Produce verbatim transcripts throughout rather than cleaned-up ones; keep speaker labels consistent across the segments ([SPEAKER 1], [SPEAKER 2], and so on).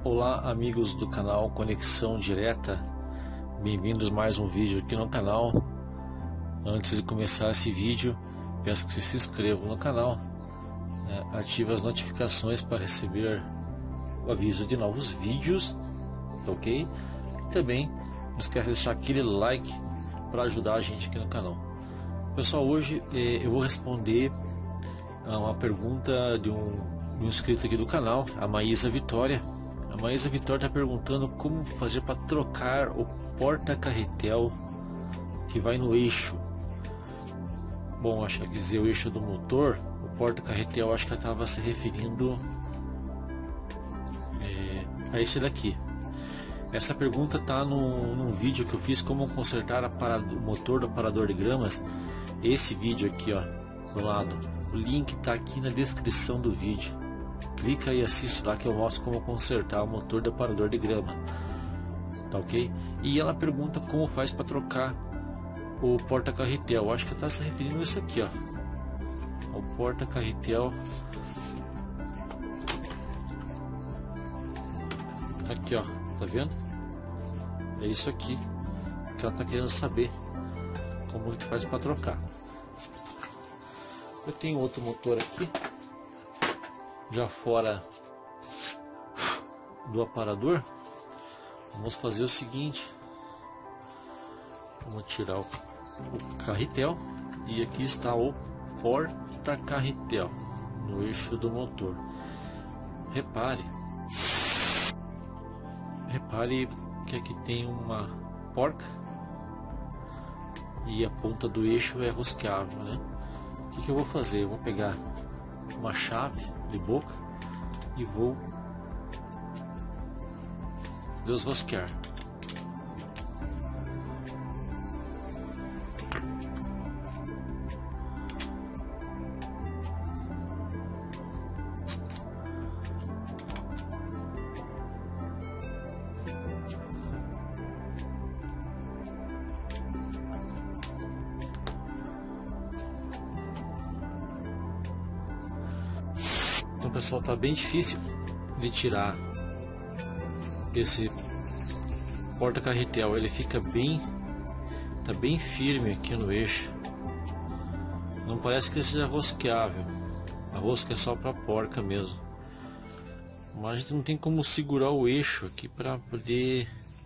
[SPEAKER 1] Olá amigos do canal Conexão Direta, bem-vindos a mais um vídeo aqui no canal. Antes de começar esse vídeo, peço que você se inscreva no canal, né, ative as notificações para receber o aviso de novos vídeos, tá ok? E também não esquece de deixar aquele like para ajudar a gente aqui no canal. Pessoal, hoje eh, eu vou responder a uma pergunta de um, de um inscrito aqui do canal, a Maísa Vitória. A Maísa Vitória está perguntando como fazer para trocar o porta-carretel que vai no eixo. Bom, acho que quer dizer o eixo do motor. O porta-carretel, acho que ela estava se referindo é, a esse daqui. Essa pergunta está no, num vídeo que eu fiz como consertar a parado, o motor do aparador de gramas. Esse vídeo aqui, ó, do lado. O link está aqui na descrição do vídeo. Clica e assiste lá que eu mostro como consertar o motor do aparador de grama, tá ok? E ela pergunta como faz para trocar o porta-carretel. Acho que está se referindo a isso aqui, ó, o porta-carretel. Aqui, ó, tá vendo? É isso aqui que ela está querendo saber, como que faz para trocar. Eu tenho outro motor aqui, já fora do aparador. Vamos fazer o seguinte: vamos tirar o, o carretel, e aqui está o porta-carretel no eixo do motor. Repare, repare que aqui tem uma porca e a ponta do eixo é rosqueável, né? O que, que eu vou fazer? Eu vou pegar uma chave de boca e vou desrosquear. Então, pessoal, tá bem difícil de tirar esse porta-carretel. Ele fica bem, tá bem firme aqui no eixo. Não parece que ele seja rosqueável. A rosca é só para porca mesmo. Mas a gente não tem como segurar o eixo aqui para poder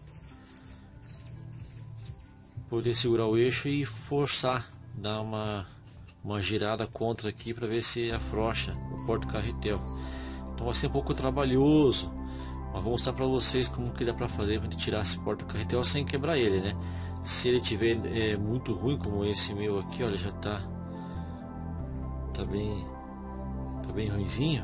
[SPEAKER 1] poder segurar o eixo e forçar, dar uma uma girada contra aqui para ver se afrouxa o porta-carretel. Então vai ser um pouco trabalhoso, mas vou mostrar para vocês como que dá para fazer para tirar esse porta-carretel sem quebrar ele, né? Se ele tiver é, muito ruim, como esse meu aqui, olha, já tá tá bem tá bem ruinzinho,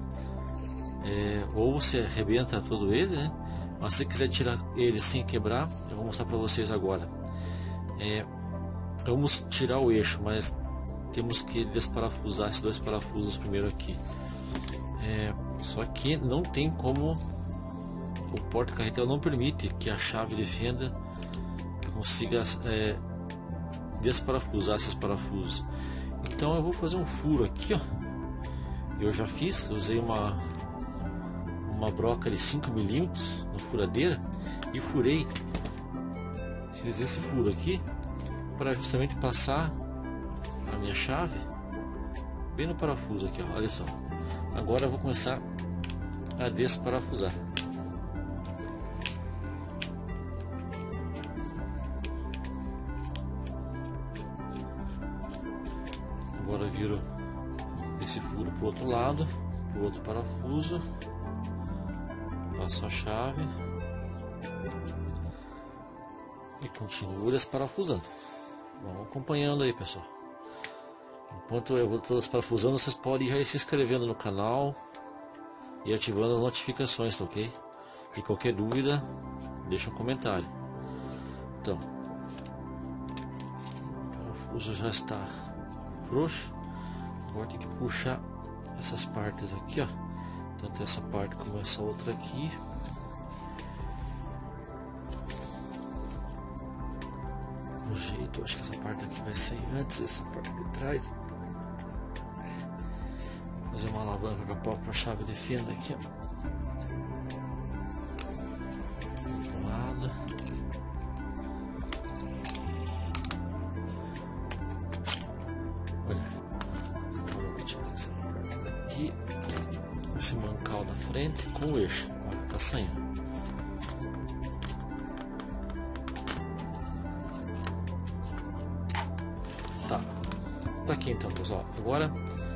[SPEAKER 1] é, ou você arrebenta todo ele, né? Mas se quiser tirar ele sem quebrar, eu vou mostrar para vocês agora. É, vamos tirar o eixo, mas temos que desparafusar esses dois parafusos primeiro aqui. É, só que não tem como, o porta-carretel não permite que a chave de fenda que consiga é, desparafusar esses parafusos. Então eu vou fazer um furo aqui, ó. Eu já fiz, usei uma uma broca de cinco milímetros na furadeira e furei, fiz esse furo aqui para justamente passar a minha chave bem no parafuso aqui, ó. Olha só. Agora eu vou começar a desparafusar. Agora viro esse furo para o outro lado, para o outro parafuso, passo a chave e continuo desparafusando. Vamos acompanhando aí, pessoal. Enquanto eu vou desparafusando, vocês podem ir se inscrevendo no canal e ativando as notificações, tá ok? E qualquer dúvida, deixa um comentário. Então, o parafuso já está frouxo. Agora tem que puxar essas partes aqui, ó. Tanto essa parte como essa outra aqui. No jeito, acho que essa parte aqui vai sair antes, essa parte de trás. Fazer uma alavanca com a própria chave de fenda aqui, ó. frente com o eixo. Olha, tá saindo. Tá. Tá aqui então, pessoal. Agora,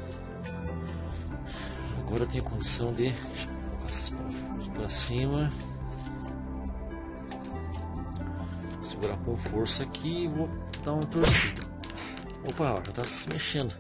[SPEAKER 1] agora eu tenho condição de colocar esses parafusos para cima. Vou segurar com força aqui e vou dar uma torcida. Opa, ó, já tá se mexendo.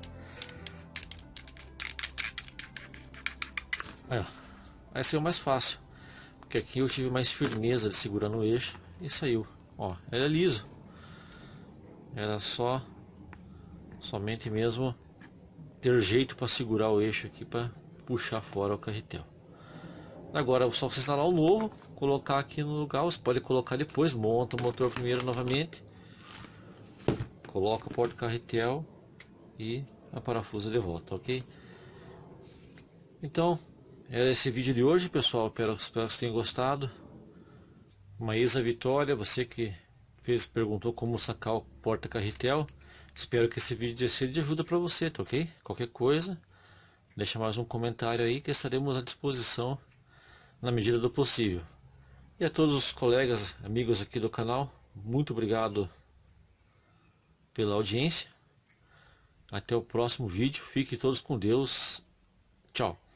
[SPEAKER 1] Aí, ó. Aí saiu mais fácil, porque aqui eu tive mais firmeza de segurar no eixo e saiu. Ó, ele é liso. Era só somente mesmo ter jeito para segurar o eixo aqui para puxar fora o carretel. Agora é só você instalar o novo, colocar aqui no lugar. Você pode colocar depois, monta o motor primeiro novamente, coloca o porta-carretel e a parafusa de volta, ok? Então, era esse vídeo de hoje, pessoal. Espero, espero que vocês tenham gostado. Maísa Vitória, você que fez, perguntou como sacar o porta-carretel. Espero que esse vídeo seja de ajuda para você, tá ok? Qualquer coisa, deixa mais um comentário aí que estaremos à disposição na medida do possível. E a todos os colegas, amigos aqui do canal, muito obrigado pela audiência. Até o próximo vídeo. Fiquem todos com Deus. Tchau.